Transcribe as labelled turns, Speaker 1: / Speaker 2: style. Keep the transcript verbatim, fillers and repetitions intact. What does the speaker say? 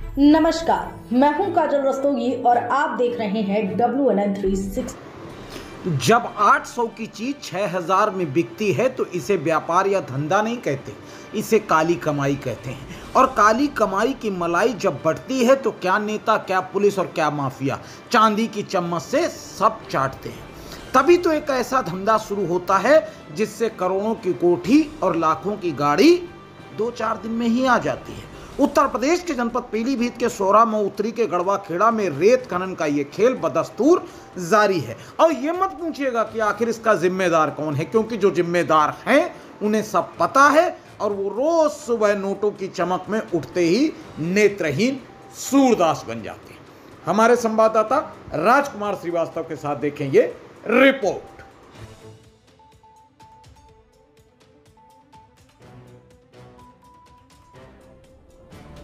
Speaker 1: नमस्कार, मैं हूं काजल रस्तोगी और आप देख रहे हैं W N N three sixty.
Speaker 2: जब आठ सौ की चीज छह हज़ार में बिकती है तो इसे व्यापार या धंधा नहीं कहते, इसे काली कमाई कहते हैं। और काली कमाई की मलाई जब बढ़ती है तो क्या नेता, क्या पुलिस और क्या माफिया चांदी की चम्मच से सब चाटते हैं। तभी तो एक ऐसा धंधा शुरू होता है जिससे करोड़ों की कोठी और लाखों की गाड़ी दो चार दिन में ही आ जाती है। उत्तर प्रदेश के जनपद पीलीभीत के सोरा मऊतरी के गढ़वा खेड़ा में रेत खनन का ये खेल बदस्तूर जारी है। और ये मत पूछिएगा कि आखिर इसका जिम्मेदार कौन है, क्योंकि जो जिम्मेदार हैं उन्हें सब पता है और वो रोज सुबह नोटों की चमक में उठते ही नेत्रहीन सूरदास बन जाते हैं। हमारे संवाददाता राजकुमार श्रीवास्तव के साथ देखें ये रिपोर्ट।